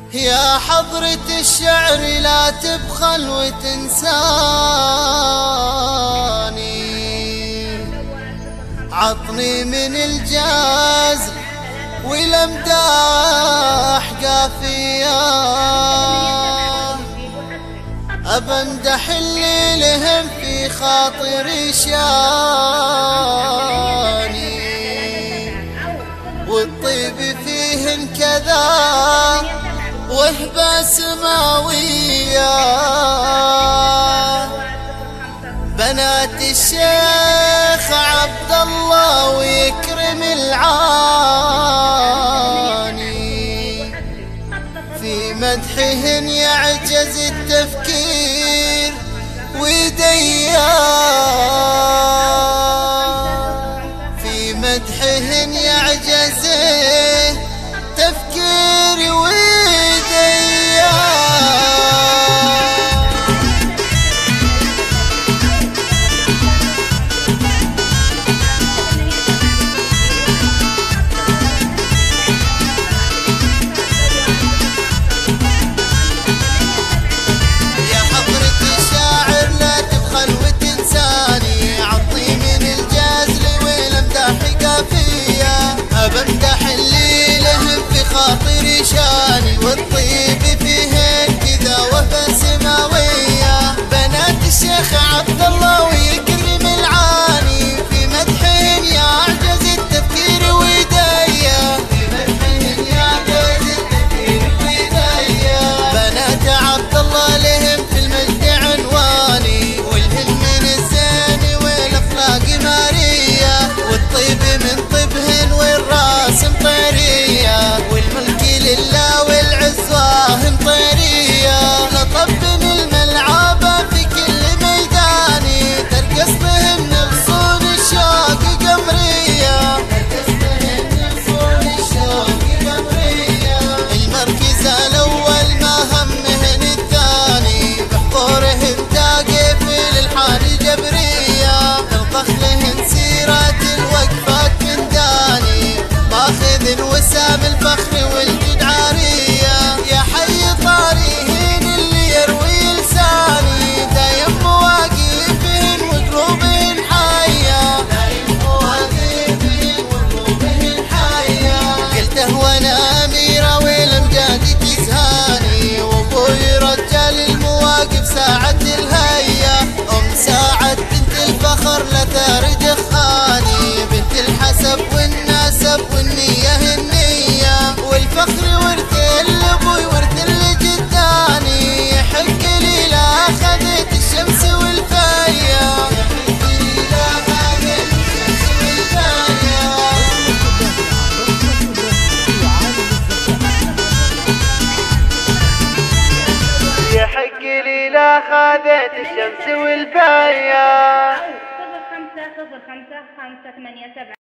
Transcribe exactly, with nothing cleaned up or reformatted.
يا حضرة الشعر لا تبخل وتنساني، عطني من الجازل والامداح قافية، أبمدح اللي لهم في خاطري شاني، والطيب فيهن كذا وهبة سماوية، بنات الشيخ عبد الله ويكرم العاني، في مدحهن يعجز التفكير ويديا، في مدحهن يعجز تفكيري ويديا. بمدح اللي لهم في خاطري شاني، والطيب فيهن كذا وهبة سماوية، بنات الشيخ عبد الله ويكرم العاني، في مدحهن يعجز التفكير ويديا، في مدحهن يعجز التفكير ويديا، بنات عبد الله لهم في المجد عنواني، والهن من الزين والاخلاق مارية، والطيب من طيبهن والراسم طيرية، والملك لله والعزواهن طيرية، لطبن الملعبة في كل ميداني، ترقص بهم نغصون الشوق قمرية، ترقص بهم نغصون الشوق قمرية، المركز الأول ما همهن الثاني، بحضورهن تاقف للحان جبرية، تلطخ لهن سيرة الوقفات من داني، ماخذ وسام الفخر والجد عارية، يا حي طاريهن اللي يروي لساني، دايم مواقفهن وقلوبهن حية، دايم مواقفهن وقلوبهن حية، قلته وانا أميرة والأمجاد تزهاني، وابوي رجال المواقف ساعة الهية، أم ساعة بنت الفخر لثار دخاني، بنت الحسب والنسب والنية النية، والفخر ورث الابوي ورث اللي جداني، يحق لي لا اخذت الشمس والفاية، يحق لي لا اخذت الشمس والفاية، يحق لي لا اخذت الشمس والفاية. صفر خمسة صفر خمسة خمسة ثمانية سبعة